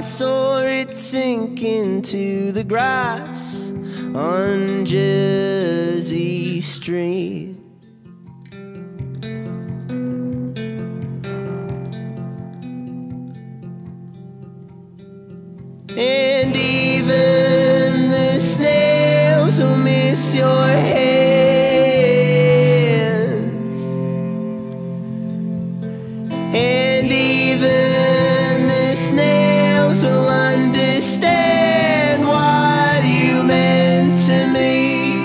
saw it sink into the grass on Jersey Street. And even the snails will miss your hand, and even the snails will understand what you meant to me.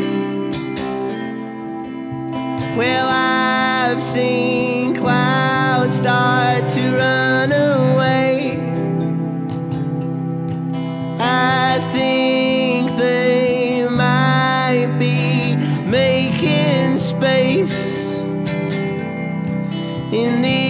Well, I've seen clouds start to run away. I think they might be making space in the